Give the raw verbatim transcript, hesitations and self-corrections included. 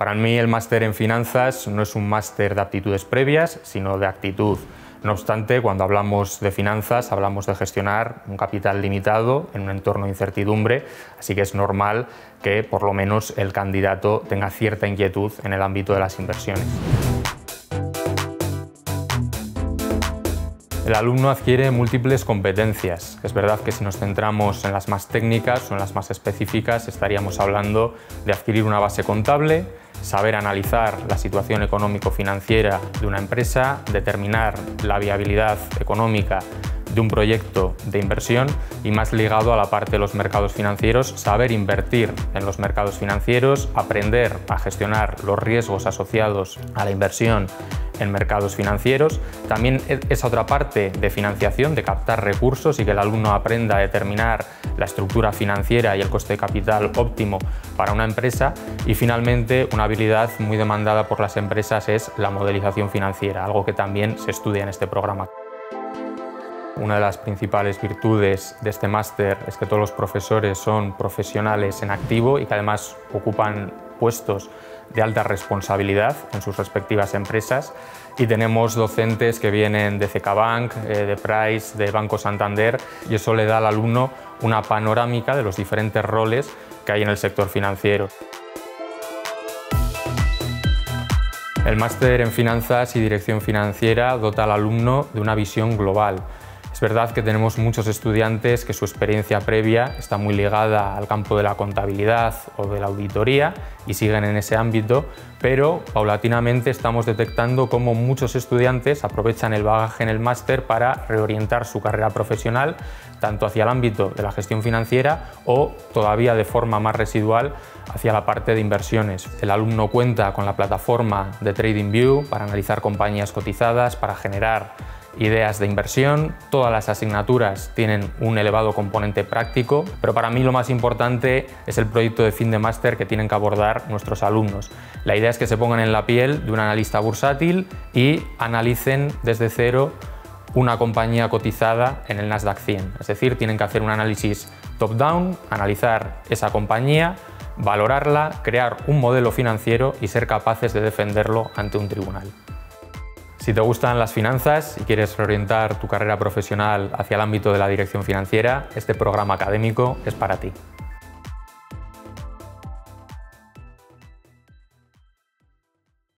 Para mí el máster en finanzas no es un máster de aptitudes previas, sino de actitud. No obstante, cuando hablamos de finanzas, hablamos de gestionar un capital limitado en un entorno de incertidumbre, así que es normal que por lo menos el candidato tenga cierta inquietud en el ámbito de las inversiones. El alumno adquiere múltiples competencias. Es verdad que si nos centramos en las más técnicas o en las más específicas, estaríamos hablando de adquirir una base contable, saber analizar la situación económico-financiera de una empresa, determinar la viabilidad económica de un proyecto de inversión y, más ligado a la parte de los mercados financieros, saber invertir en los mercados financieros, aprender a gestionar los riesgos asociados a la inversión en mercados financieros. También esa otra parte de financiación, de captar recursos y que el alumno aprenda a determinar la estructura financiera y el coste de capital óptimo para una empresa. Y finalmente, una habilidad muy demandada por las empresas es la modelización financiera, algo que también se estudia en este programa. Una de las principales virtudes de este máster es que todos los profesores son profesionales en activo y que además ocupan puestos de alta responsabilidad en sus respectivas empresas, y tenemos docentes que vienen de CaixaBank, de Price, de Banco Santander, y eso le da al alumno una panorámica de los diferentes roles que hay en el sector financiero. El máster en Finanzas y Dirección Financiera dota al alumno de una visión global. Es verdad que tenemos muchos estudiantes que su experiencia previa está muy ligada al campo de la contabilidad o de la auditoría y siguen en ese ámbito, pero paulatinamente estamos detectando cómo muchos estudiantes aprovechan el bagaje en el máster para reorientar su carrera profesional tanto hacia el ámbito de la gestión financiera o, todavía de forma más residual, hacia la parte de inversiones. El alumno cuenta con la plataforma de TradingView para analizar compañías cotizadas, para generar ideas de inversión. Todas las asignaturas tienen un elevado componente práctico, pero para mí lo más importante es el proyecto de fin de máster que tienen que abordar nuestros alumnos. La idea es que se pongan en la piel de un analista bursátil y analicen desde cero una compañía cotizada en el Nasdaq cien. Es decir, tienen que hacer un análisis top-down, analizar esa compañía, valorarla, crear un modelo financiero y ser capaces de defenderlo ante un tribunal. Si te gustan las finanzas y quieres reorientar tu carrera profesional hacia el ámbito de la dirección financiera, este programa académico es para ti.